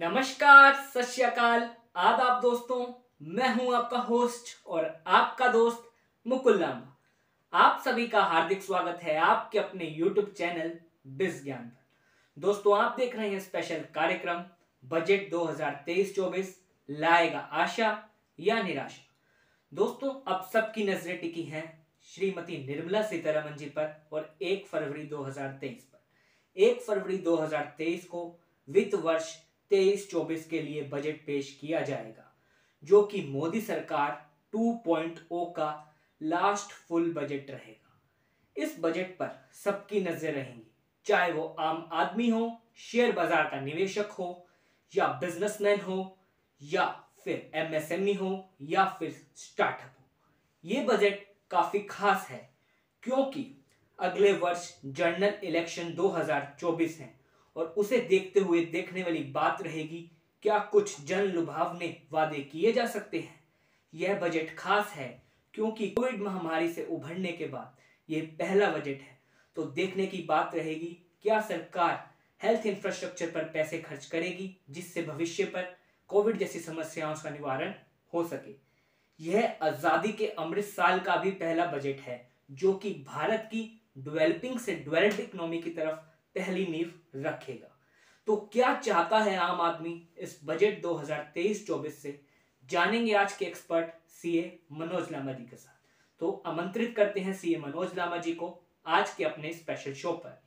नमस्कार, सत श्री अकाल, आदाब दोस्तों। मैं हूं आपका होस्ट और आपका दोस्त मुकुल लांबा। आप सभी का हार्दिक स्वागत है आपके अपने YouTube चैनल बिज ज्ञान पर। दोस्तों, आप देख रहे हैं स्पेशल कार्यक्रम बजट 2023-24 लाएगा आशा या निराशा। दोस्तों, अब सबकी नजरें टिकी हैं श्रीमती निर्मला सीतारमण जी पर और 1 फरवरी 2023 पर। 1 फरवरी 2023 को वित्त वर्ष 23-24 के लिए बजट पेश किया जाएगा, जो कि मोदी सरकार 2.0 का लास्ट फुल बजट रहेगा। इस बजट पर सबकी नजर रहेंगी, चाहे वो आम आदमी हो, शेयर बाजार का निवेशक हो, या बिजनेसमैन हो, या फिर एमएसएमई हो, या फिर स्टार्टअप हो। ये बजट काफी खास है क्योंकि अगले वर्ष जनरल इलेक्शन 2024 है और उसे देखते हुए देखने वाली बात रहेगी क्या कुछ जन लुभावने वादे किए जा सकते हैं। यह बजट खास है क्योंकि कोविड महामारी से उभरने के बाद यह पहला बजट है, तो देखने की बात रहेगी क्या सरकार हेल्थ इंफ्रास्ट्रक्चर पर पैसे खर्च करेगी जिससे भविष्य पर कोविड जैसी समस्याओं का निवारण हो सके। यह आजादी के अमृत साल का भी पहला बजट है जो कि भारत की डेवलपिंग से डेवलप्ड इकोनॉमी की तरफ पहली नींव रखेगा। तो क्या चाहता है आम आदमी इस बजट 2023-24 से, जानेंगे आज के एक्सपर्ट सीए मनोज लांबा जी के साथ। तो आमंत्रित करते हैं सीए मनोज लांबा जी को आज के अपने स्पेशल शो पर।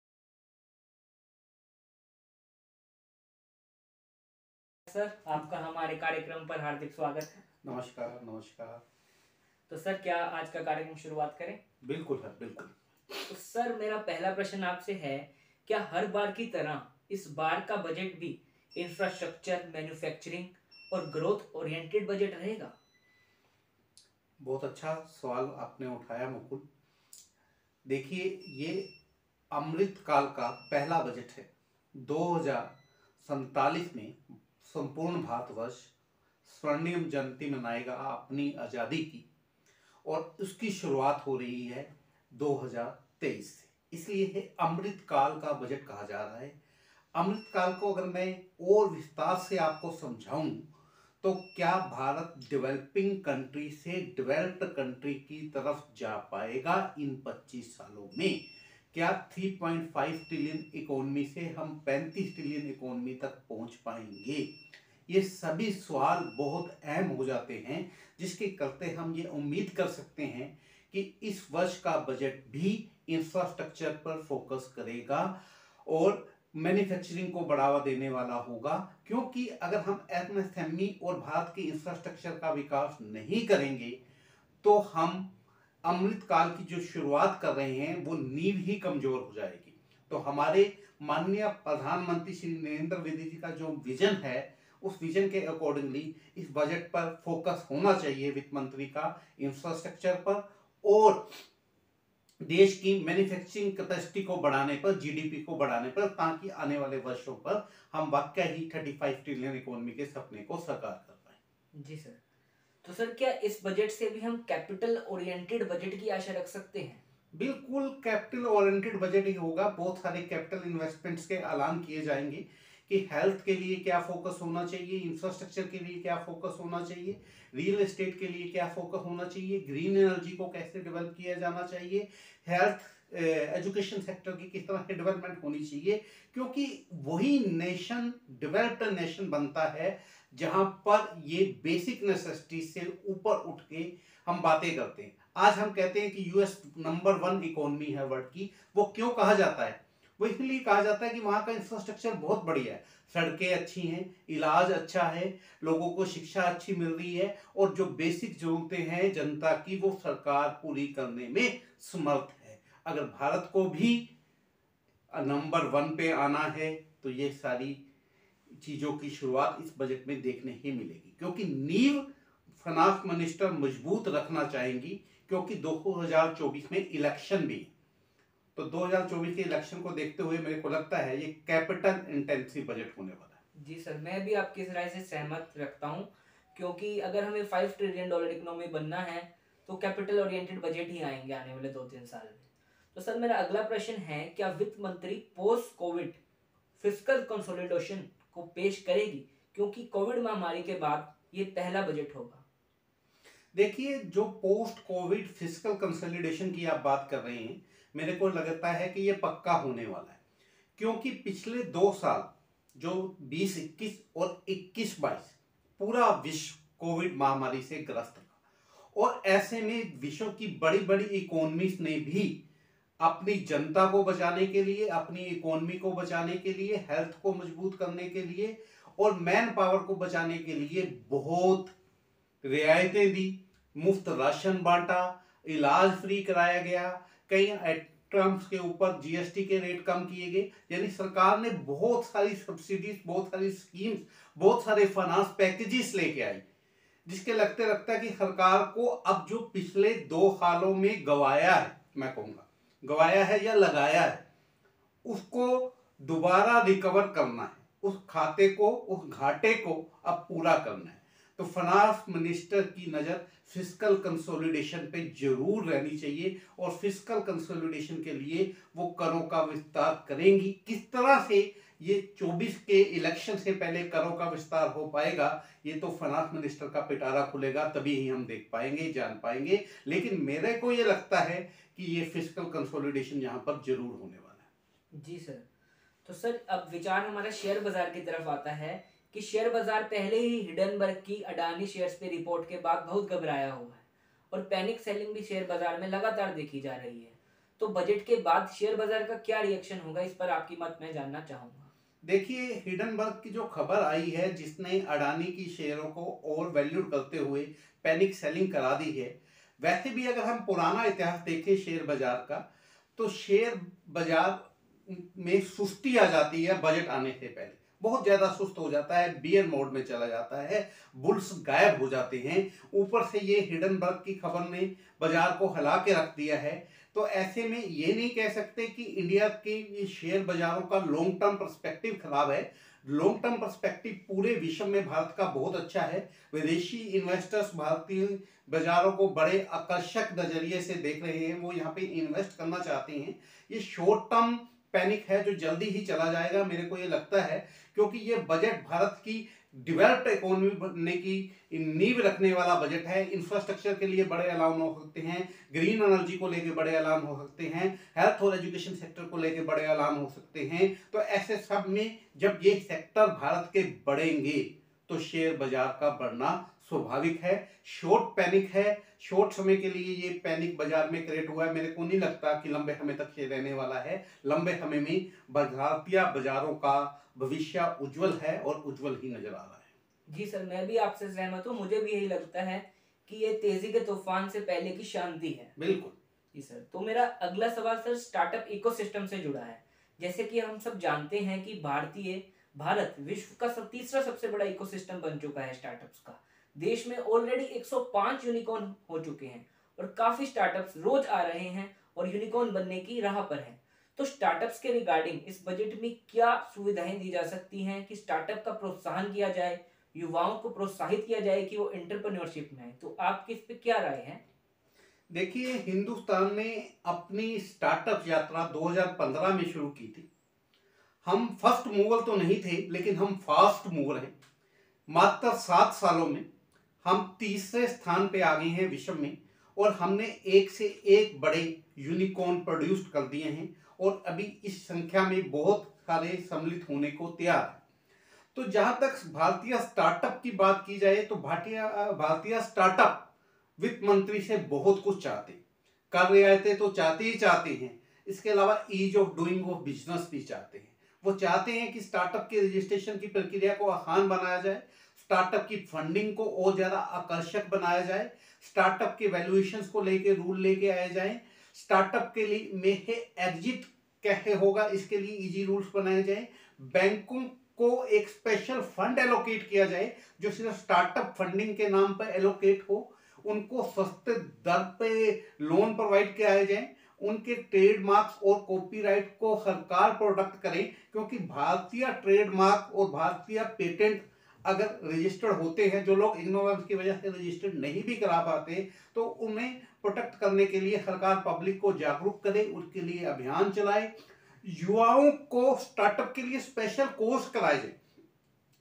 सर, आपका हमारे कार्यक्रम पर हार्दिक स्वागत है। नमस्कार नमस्कार। तो सर, क्या आज का कार्यक्रम शुरुआत करें? बिल्कुल है, बिल्कुल। तो सर, मेरा पहला प्रश्न आपसे है, क्या हर बार की तरह इस बार का बजट भी इंफ्रास्ट्रक्चर, मैन्युफैक्चरिंग और ग्रोथ ओरिएंटेड बजट रहेगा? बहुत अच्छा सवाल आपने उठाया मुकुल। देखिए, ये अमृत काल का पहला बजट है। 2047 में संपूर्ण भारतवर्ष स्वर्णिम जयंती मनाएगा अपनी आज़ादी की, और उसकी शुरुआत हो रही है 2023 से। इसलिए है अमृत काल का बजट कहा जा रहा है। अमृत काल को अगर मैं और विस्तार से आपको समझाऊं तो क्या भारत डेवलपिंग कंट्री से डेवलप्ड कंट्री की तरफ जा पाएगा इन 25 सालों में? क्या 3.5 ट्रिलियन इकोनॉमी से हम 35 ट्रिलियन इकोनॉमी तक पहुंच पाएंगे? ये सभी सवाल बहुत अहम हो जाते हैं, जिसके करते हम ये उम्मीद कर सकते हैं कि इस वर्ष का बजट भी इंफ्रास्ट्रक्चर पर फोकस करेगा और मैन्युफैक्चरिंग को बढ़ावा देने वाला होगा। क्योंकि अगर हम एमएसएमई और भारत के इंफ्रास्ट्रक्चर का विकास नहीं करेंगे तो हम अमृत काल की जो शुरुआत कर रहे हैं वो नींव ही कमजोर हो जाएगी। तो हमारे माननीय प्रधानमंत्री श्री नरेंद्र मोदी जी का जो विजन है, उस विजन के अकॉर्डिंगली इस बजट पर फोकस होना चाहिए वित्त मंत्री का इंफ्रास्ट्रक्चर पर और देश की मैन्युफैक्चरिंग कैपेसिटी को बढ़ाने पर, जीडीपी को बढ़ाने पर, ताकि आने वाले वर्षों पर हम वाकई ही 35 ट्रिलियन इकोनॉमी के सपने को साकार कर पाए। जी सर। तो सर, क्या इस बजट से भी हम कैपिटल ओरिएंटेड बजट की आशा रख सकते हैं? बिल्कुल, कैपिटल ओरिएंटेड बजट ही होगा। बहुत सारे कैपिटल इन्वेस्टमेंट्स के ऐलान किए जाएंगे कि हेल्थ के लिए क्या फोकस होना चाहिए, इंफ्रास्ट्रक्चर के लिए क्या फोकस होना चाहिए, रियल एस्टेट के लिए क्या फोकस होना चाहिए, ग्रीन एनर्जी को कैसे डेवलप किया जाना चाहिए, हेल्थ एजुकेशन सेक्टर की किस तरह की डेवलपमेंट होनी चाहिए। क्योंकि वही नेशन डेवलप्ड नेशन बनता है जहां पर ये बेसिक नेसेसिटी से ऊपर उठ के हम बातें करते हैं। आज हम कहते हैं कि यूएस नंबर 1 इकोनॉमी है वर्ल्ड की। वो क्यों कहा जाता है? वो इसलिए कहा जाता है कि वहां का इंफ्रास्ट्रक्चर बहुत बढ़िया है, सड़कें अच्छी हैं, इलाज अच्छा है, लोगों को शिक्षा अच्छी मिल रही है, और जो बेसिक जरूरतें हैं जनता की वो सरकार पूरी करने में समर्थ है। अगर भारत को भी नंबर 1 पे आना है तो ये सारी चीजों की शुरुआत इस बजट में देखने ही मिलेगी। क्योंकि नींव फाइनेंस मिनिस्टर मजबूत रखना चाहेंगी, क्योंकि 2024 में इलेक्शन भी है। तो 2024 के इलेक्शन को देखते हुए मेरे को लगता है ये कैपिटल इंटेंसिव बजट होने वाला है। जी सर, मैं भी आपकी इस राय से सहमत रखता हूं, क्योंकि अगर हमें $5 ट्रिलियन इकोनॉमी बनना है तो कैपिटल ओरिएंटेड बजट ही आएंगे आने वाले 2-3 साल में। तो सर, मेरा अगला प्रश्न है, क्या वित्त मंत्री पोस्ट कोविड फिस्कल कंसोलिडेशन को पेश करेगी, क्योंकि कोविड महामारी के बाद ये पहला बजट होगा? देखिए, जो पोस्ट कोविड फिस्कल कंसोलिडेशन की आप बात कर रहे हैं, मेरे को लगता है कि ये पक्का होने वाला है, क्योंकि पिछले 2 साल जो 2021 और 21-22 पूरा विश्व कोविड महामारी से ग्रस्त रहा, और ऐसे में विश्व की बड़ी बड़ी इकोनॉमीज ने भी अपनी जनता को बचाने के लिए, अपनी इकोनॉमी को बचाने के लिए, हेल्थ को मजबूत करने के लिए और मैन पावर को बचाने के लिए बहुत रियायतें दी, मुफ्त राशन बांटा, इलाज फ्री कराया गया, कई आइटम्स के ऊपर जीएसटी के रेट कम किए गए। यानी सरकार ने बहुत सारी सब्सिडीज, बहुत सारी स्कीम्स, बहुत सारे फाइनेंस पैकेजेस लेके आई, जिसके लगते लगता है कि सरकार को अब जो पिछले 2 सालों में गवाया है, मैं कहूँगा गवाया है या लगाया है, उसको दोबारा रिकवर करना है, उस खाते को, उस घाटे को अब पूरा करना है। तो फाइनेंस मिनिस्टर की नज़र फिस्कल कंसोलिडेशन पे जरूर रहनी चाहिए, और फिस्कल कंसोलिडेशन के लिए वो करों का विस्तार करेंगी। किस तरह से ये 24 के इलेक्शन से पहले करों का विस्तार हो पाएगा, ये तो फाइनेंस मिनिस्टर का पिटारा खुलेगा, तभी ही हम देख पाएंगे, जान पाएंगे। लेकिन मेरे को ये लगता है कि ये फिस्कल कंसोलिडेशन यहाँ पर जरूर होने वाला है। जी सर। तो सर, अब विचार हमारा शेयर बाजार की तरफ आता है कि शेयर बाजार पहले ही हिडनबर्ग की अडानी शेयर्स पे रिपोर्ट के बाद बहुत घबराया हुआ है, और पैनिक सेलिंग भी शेयर बाजार में लगातार देखी जा रही है। तो बजट के बाद शेयर बाजार का क्या रिएक्शन होगा, इस पर आपकी मत मैं जानना चाहूंगा। देखिए, हिडनबर्ग की जो खबर आई है, जिसने अडानी की शेयरों को ओवर वैल्यूड करते हुए पैनिक सेलिंग करा दी है, वैसे भी अगर हम पुराना इतिहास देखें शेयर बाजार का, तो शेयर बाजार में सुस्ती आ जाती है बजट आने से पहले, बहुत ज्यादा सुस्त हो जाता है, बियर मोड में चला जाता है, बुल्स गायब हो जाते हैं। ऊपर से ये हिडनबर्ग की खबर ने बाजार को हिला के रख दिया है। तो ऐसे में ये नहीं कह सकते कि इंडिया के शेयर बाजारों का लॉन्ग टर्म पर्सपेक्टिव खराब है। लॉन्ग टर्म पर्सपेक्टिव पूरे विश्व में भारत का बहुत अच्छा है। विदेशी इन्वेस्टर्स भारतीय बाजारों को बड़े आकर्षक नजरिए से देख रहे हैं, वो यहाँ पे इन्वेस्ट करना चाहते हैं। ये शॉर्ट टर्म पैनिक है जो जल्दी ही चला जाएगा, मेरे को ये लगता है, क्योंकि ये बजट भारत की डेवलप्ड इकोनॉमी बनने की नींव रखने वाला बजट है। इंफ्रास्ट्रक्चर के लिए बड़े ऐलान हो सकते हैं, ग्रीन एनर्जी को लेके बड़े ऐलान हो सकते हैं, हेल्थ और एजुकेशन सेक्टर को लेके बड़े ऐलान हो सकते हैं। तो ऐसे सब में जब ये सेक्टर भारत के बढ़ेंगे तो शेयर बाजार का बढ़ना स्वाभाविक है। शॉर्ट पैनिक है, शॉर्ट समय के लिए ये पैनिक बाजार में क्रिएट हुआ है। मेरे को नहीं लगता कि लंबे समय तक ये रहने वाला है। लंबे समय में भारतीय बाजारों का भविष्य उज्जवल है और उज्जवल ही नजर आ रहा है। जी सर, मैं भी आपसे सहमत हूँ। मुझे भी यही लगता है कि ये तेजी के तूफान से पहले की शांति है। बिल्कुल। जी सर। तो मेरा अगला सवाल सर स्टार्टअप इकोसिस्टम से जुड़ा है। जैसे कि हम सब जानते हैं कि भारत विश्व का तीसरा सबसे बड़ा इकोसिस्टम बन चुका है स्टार्टअप्स का। देश में ऑलरेडी 105 यूनिकॉर्न हो चुके हैं, और काफी स्टार्टअप्स रोज आ रहे हैं और यूनिकॉर्न बनने की राह पर हैं। तो स्टार्टअप्स के रिगार्डिंग इस बजट में क्या सुविधाएं दी जा सकती हैं कि स्टार्टअप का प्रोत्साहन किया जाए, युवाओं को प्रोत्साहित किया जाए कि वो एंटरप्रेन्योरशिप में आए? तो आपकी इस पे क्या राय है? देखिए, हिंदुस्तान ने अपनी स्टार्टअप यात्रा 2015 में शुरू की थी। हम फर्स्ट मूवर तो नहीं थे, लेकिन हम फास्ट मूवर हैं। मात्र 7 सालों में हम तीसरे स्थान पे आ गए हैं विश्व में, और हमने एक से एक बड़े यूनिकॉर्न प्रोड्यूस कर दिए हैं, और अभी इस संख्या में बहुत सारे सम्मिलित होने को तैयार है। तो जहां तक भारतीय स्टार्टअप की बात की जाए, तो भारतीय स्टार्टअप वित्त मंत्री से बहुत कुछ चाहते हैं। कर रियायतें तो चाहते ही चाहते हैं, इसके अलावा ease of doing of business भी चाहते हैं। वो चाहते हैं कि स्टार्टअप के रजिस्ट्रेशन की प्रक्रिया को आसान बनाया जाए, स्टार्टअप की फंडिंग को और ज्यादा आकर्षक बनाया जाए, स्टार्टअप के वैल्यूएशंस को लेके रूल लेके आए जाए, स्टार्टअप के लिए में एग्जिट कैसे होगा इसके लिए इजी रूल्स बनाए जाए, बैंकों को एक स्पेशल फंड एलोकेट किया जाए जो सिर्फ स्टार्टअप फंडिंग के नाम पर एलोकेट हो, उनको सस्ते दर पे लोन प्रोवाइड किया जाए, उनके ट्रेडमार्क्स और कॉपीराइट को सरकार प्रोटेक्ट करे, क्योंकि भारतीय ट्रेडमार्क और भारतीय पेटेंट अगर रजिस्टर्ड होते हैं, जो लोग इग्नोरेंस की वजह से रजिस्टर्ड नहीं भी करा पाते, तो उन्हें प्रोटेक्ट करने के लिए सरकार पब्लिक को जागरूक करे, उसके लिए अभियान चलाए, युवाओं को स्टार्टअप के लिए स्पेशल कोर्स कराए जाए,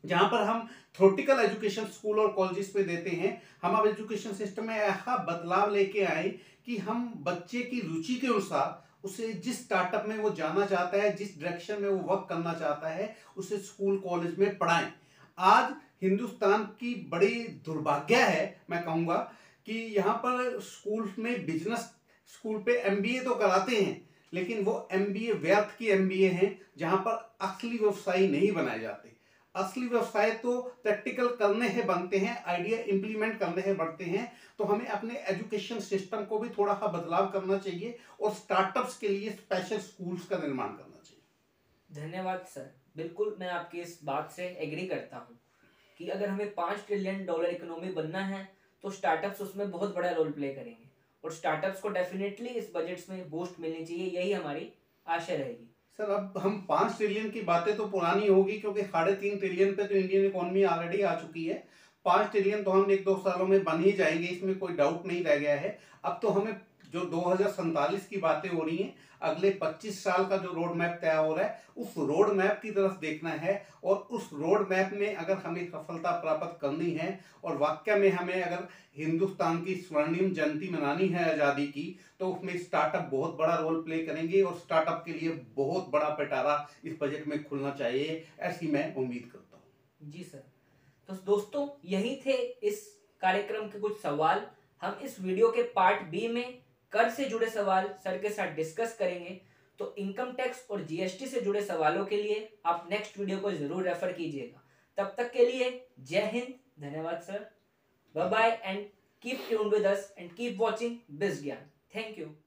जहां पर हम थ्योरेटिकल एजुकेशन स्कूल और कॉलेजेस पे देते हैं, हम अब एजुकेशन सिस्टम में ऐसा बदलाव लेके आए कि हम बच्चे की रुचि के अनुसार उसे जिस स्टार्टअप में वो जाना चाहता है, जिस डायरेक्शन में वो वर्क करना चाहता है, उसे स्कूल कॉलेज में पढ़ाएं। आज हिंदुस्तान की बड़ी दुर्भाग्य है, मैं कहूँगा कि यहाँ पर स्कूल में बिजनेस, स्कूल पे एमबीए तो कराते हैं, लेकिन वो एमबीए व्यर्थ की एमबीए हैं, जहाँ पर असली व्यवसायी नहीं बनाए जाते। असली व्यवसाय तो प्रैक्टिकल करने हैं बनते हैं, आइडिया इंप्लीमेंट करने हैं बढ़ते हैं। तो हमें अपने एजुकेशन सिस्टम को भी थोड़ा सा बदलाव करना चाहिए और स्टार्टअप्स के लिए स्पेशल स्कूल्स का निर्माण करना चाहिए। धन्यवाद सर, बिल्कुल मैं आपकी इस बात से एग्री करता हूँ कि अगर हमें $5 ट्रिलियन इकोनॉमी बनना है तो स्टार्टअप्स उसमें बहुत बड़ा रोल प्ले करेंगे, और स्टार्टअप्स को डेफिनेटली इस बजट्स में बूस्ट मिलनी चाहिए, यही हमारी आशा रहेगी। सर अब हम 5 ट्रिलियन की बातें तो पुरानी होगी, क्योंकि 3.5 ट्रिलियन पे तो इंडियन इकोनॉमी ऑलरेडी आ चुकी है। 5 ट्रिलियन तो हम 1-2 सालों में बन ही जाएंगे, इसमें कोई डाउट नहीं रह गया है। अब तो हमें जो 2047 की बातें हो रही हैं, अगले 25 साल का जो रोड मैप तय हो रहा है, उस रोड मैप की तरफ देखना है। और उस रोड मैप में अगर हमें सफलता प्राप्त करनी है और वाकई में हमें अगर हिंदुस्तान की स्वर्णिम जयंती मनानी है आज़ादी की, तो उसमें स्टार्टअप बहुत बड़ा रोल प्ले करेंगे और स्टार्टअप के लिए बहुत बड़ा पिटारा इस बजट में खुलना चाहिए, ऐसी मैं उम्मीद करता हूँ। जी सर, तो दोस्तों यही थे इस कार्यक्रम के कुछ सवाल। हम इस वीडियो के पार्ट बी में कर से जुड़े सवाल सर के साथ डिस्कस करेंगे, तो इनकम टैक्स और जीएसटी से जुड़े सवालों के लिए आप नेक्स्ट वीडियो को जरूर रेफर कीजिएगा। तब तक के लिए जय हिंद, धन्यवाद sir, bye bye and keep tuned with us and keep watching biz Gyan. Thank you.